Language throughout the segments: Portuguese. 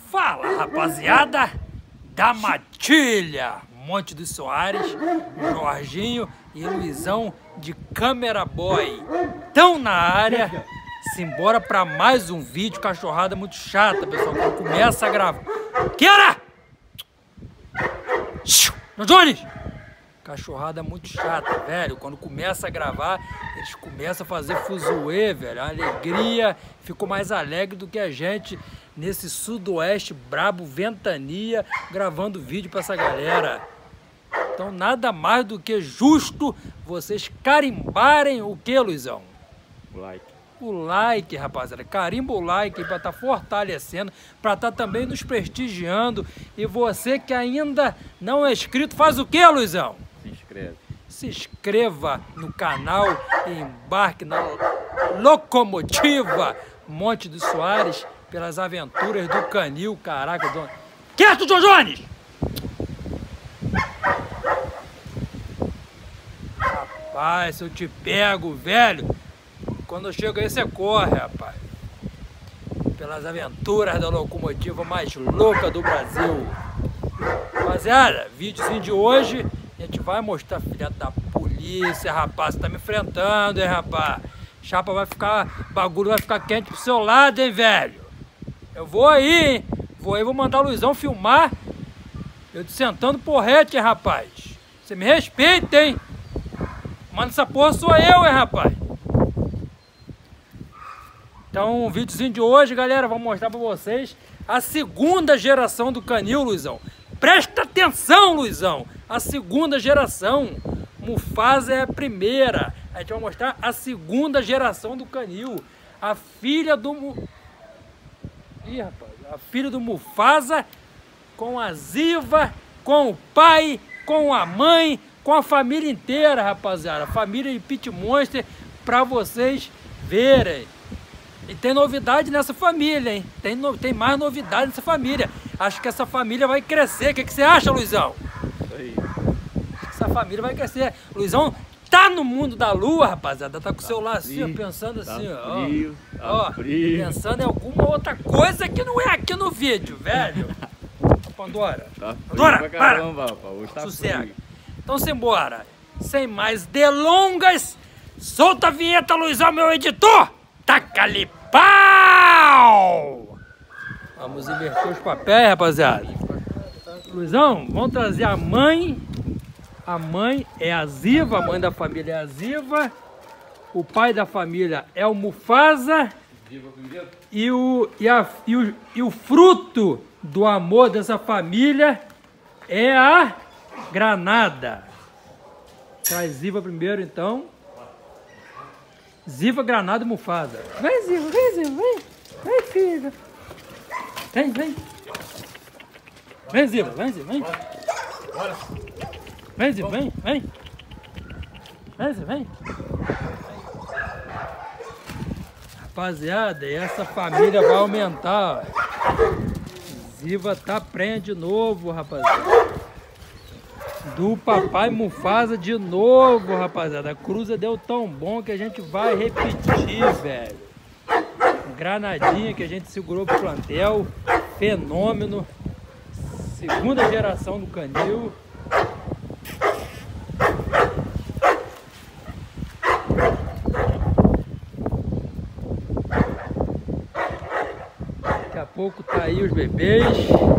Fala, rapaziada da Matilha, Monte dos Soares, Jorginho e Luizão de Câmera Boy. Tão na área, simbora pra mais um vídeo, cachorrada muito chata, pessoal, que começa a gravar. Kiara! Jones! Cachorrada muito chata, velho. Quando começa a gravar, eles começam a fazer fuzuê, velho. A alegria, ficou mais alegre do que a gente nesse sudoeste brabo, ventania, gravando vídeo pra essa galera. Então nada mais do que justo vocês carimbarem o que, Luizão? O like. O like, rapaziada. Carimba o like para estar fortalecendo, para estar também nos prestigiando. E você que ainda não é inscrito, faz o que, Luizão? Se inscreve. Se inscreva no canal e embarque na locomotiva Monte dos Soares pelas aventuras do canil. Caraca, Dona... Quieto, John Jones! Rapaz, se eu te pego, velho, quando eu chego aí você corre, rapaz. Pelas aventuras da locomotiva mais louca do Brasil. Rapaziada, videozinho de hoje, a gente vai mostrar, filha da polícia, rapaz. Você tá me enfrentando, hein, rapaz? Chapa vai ficar, bagulho vai ficar quente pro seu lado, hein, velho? Eu vou aí, hein? Vou mandar o Luizão filmar. Eu te sentando porrete, hein, rapaz? Você me respeita, hein? Mano, essa porra sou eu, hein, rapaz? Então, o videozinho de hoje, galera, vou mostrar pra vocês a segunda geração do canil, Luizão. Presta atenção, Luizão! A segunda geração. Mufasa é a primeira. A gente vai mostrar a segunda geração do canil. A filha do... Ih, rapaz. A filha do Mufasa com a Ziva, com o pai, com a mãe, com a família inteira, rapaziada. A família de Pit Monster pra vocês verem. E tem novidade nessa família, hein? Tem mais novidade nessa família. Acho que essa família vai crescer. O que você acha, Luizão? Isso aí. Essa família vai crescer. Luizão tá no mundo da lua, rapaziada. Tá com o celular assim, ó, pensando assim, ó. Frio. Pensando em alguma outra coisa que não é aqui no vídeo, velho. Pandora. Tá frio Pandora, pra caramba, rapaz. Hoje tá sossega. frio. Então simbora. Sem mais delongas, solta a vinheta, Luizão, meu editor. Taca-lhe pau! Vamos inverter os papéis, rapaziada. Luizão, vamos trazer a mãe. A mãe é a Ziva, a mãe da família é a Ziva. O pai da família é o Mufasa. E o fruto do amor dessa família é a Granada. Traz Ziva primeiro, então. Ziva, Granada e Mufasa. Vem, Ziva, vem. Vem, filha. Vem. Vem, Ziva, vem. Vem, Ziva, vem. Vem, Ziva, vem. Rapaziada, essa família vai aumentar, ó. Ziva tá prenha de novo, rapaziada. Do papai Mufasa de novo, rapaziada. A cruza deu tão bom que a gente vai repetir, velho. Granadinha que a gente segurou pro plantel. Fenômeno. Segunda geração do canil. Daqui a pouco tá aí os bebês.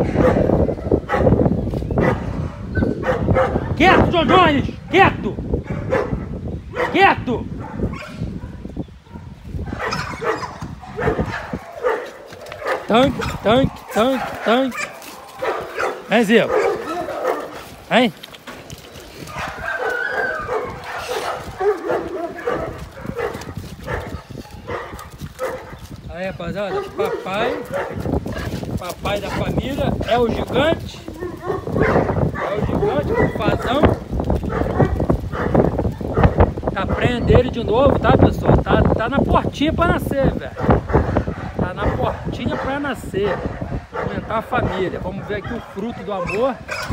Quieto, John Jones! Quieto! Tanque. Vem, Ziva. Vem. Aí, rapaziada, papai da família é o gigante. O Mufazão. Tá prendendo ele de novo, tá, pessoal? Tá na portinha pra nascer, velho. Tá na portinha pra nascer. Aumentar a família. Vamos ver aqui o fruto do amor.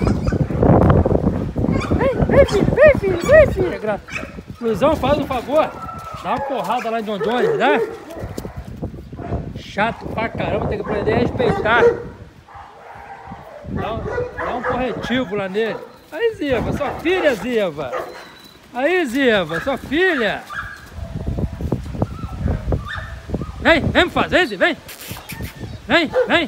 Vem, filho. Luizão, faz um favor. Dá uma porrada lá em John Jones, dá? Chato pra caramba, tem que aprender a respeitar. corretivo lá nele. Aí, Ziva, sua filha, Ziva. Aí, Ziva, sua filha. Vem fazer, Ziva, vem. Vem.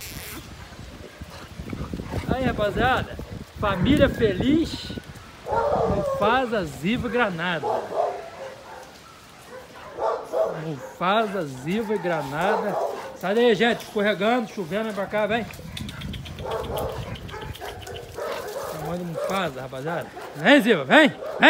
Aí, rapaziada, família feliz, Mufasa, Ziva e Granada. Mufasa, Ziva e Granada. Sai daí, gente, escorregando, chovendo, vem pra cá, vem. Tamanho do Mufasa, rapaziada. Vem, Ziva, vem.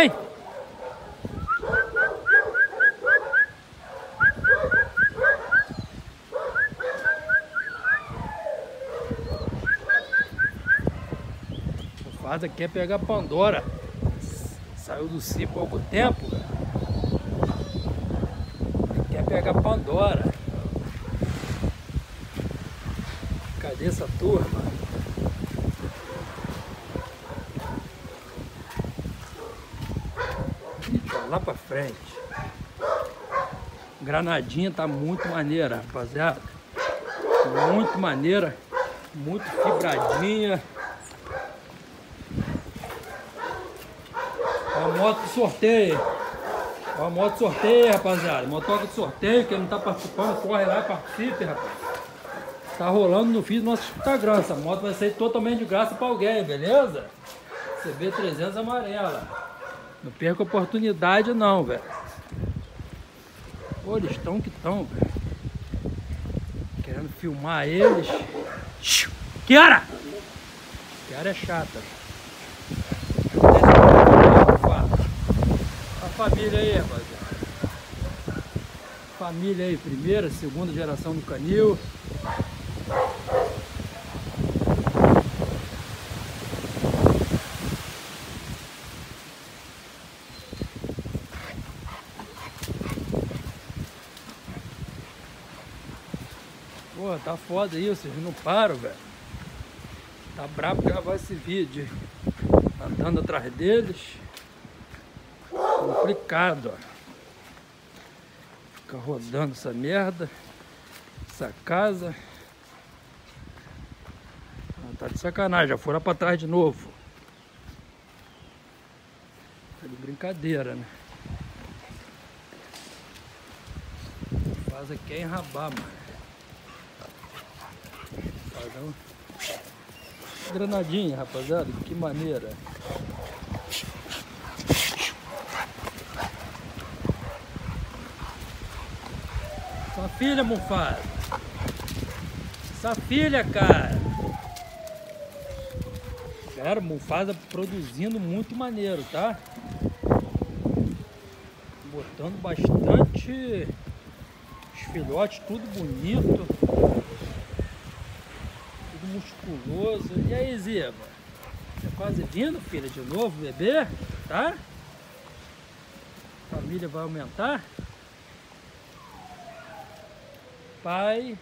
Mufasa quer pegar Pandora. Saiu do cio há pouco tempo. Ele quer pegar Pandora. Cadê essa turma? Tá lá pra frente. Granadinha tá muito maneira, rapaziada. Muito maneira. Muito fibradinha. A moto de sorteio. A moto de sorteio, rapaziada. Motoca de sorteio. Quem não tá participando, corre lá e participe, rapaz. Tá rolando no feed do nosso Instagram. Essa moto vai ser totalmente de graça pra alguém, beleza? CB300 amarela. Não perca a oportunidade não, velho. Pô, eles estão que estão, velho. Querendo filmar eles. Kiara! Kiara é chata. A família aí, rapaziada. Família aí, primeira, segunda geração do canil. Pô, tá foda isso, vocês não param, velho. Tá brabo gravar esse vídeo. Andando atrás deles. Complicado, ó. Fica rodando essa merda. Essa casa. Tá de sacanagem, já foram pra trás de novo. Tá de brincadeira, né? Faz aqui é enrabar, mano. Faz uma granadinha, rapaziada, que maneira. Sua filha, Mufasa. Sua filha, cara. Galera, Mufasa produzindo muito maneiro, tá? Botando bastante os filhotes, tudo bonito. Tudo musculoso. E aí, Ziva? Tá quase vindo, filha, de novo, bebê? Tá? A família vai aumentar? Pai,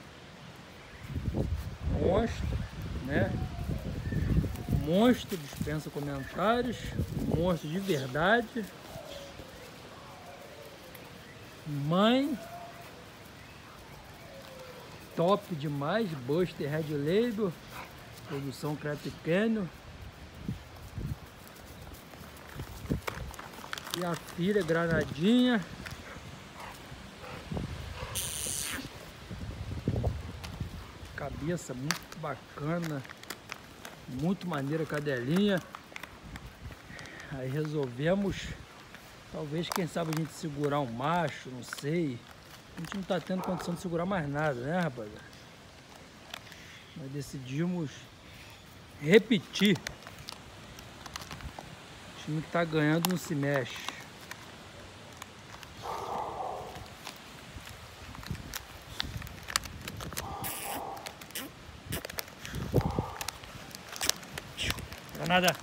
monstro, né? Monstro, dispensa comentários. Monstro de verdade. Mãe, top demais. Buster Red Label, produção Craft Canyon. E a filha, Granadinha. Cabeça muito bacana, muito maneira a cadelinha. Aí resolvemos, talvez, quem sabe a gente segurar um macho, não sei. A gente não tá tendo condição de segurar mais nada, né, rapaziada? Nós decidimos repetir. O time que tá ganhando não se mexe. Nada.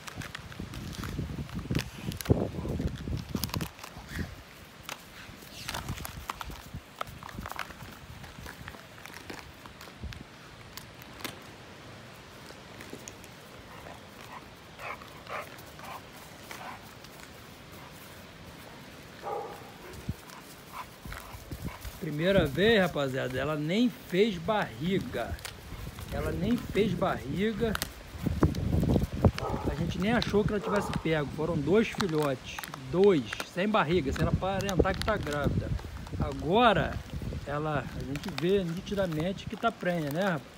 Primeira vez, rapaziada, ela nem fez barriga. Ela nem fez barriga. gente nem achou que ela tivesse pego. Foram 2 filhotes, 2, sem barriga, sem aparentar que tá grávida. Agora, a gente vê nitidamente que tá prenha, né, rapaz?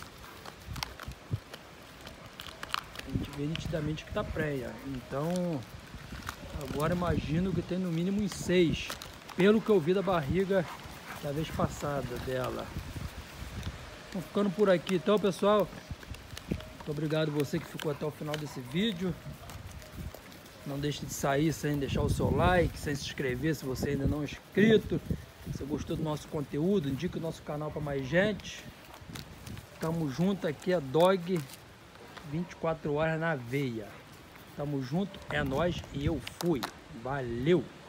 A gente vê nitidamente que tá prenha. Então, agora imagino que tem no mínimo uns 6, pelo que eu vi da barriga da vez passada dela. Vamos ficando por aqui então, pessoal. Muito obrigado você que ficou até o final desse vídeo. Não deixe de sair sem deixar o seu like, sem se inscrever se você ainda não é inscrito. Se você gostou do nosso conteúdo, indique o nosso canal para mais gente. Tamo junto aqui, é Dog 24 horas na veia. Tamo junto, é nóis e eu fui. Valeu!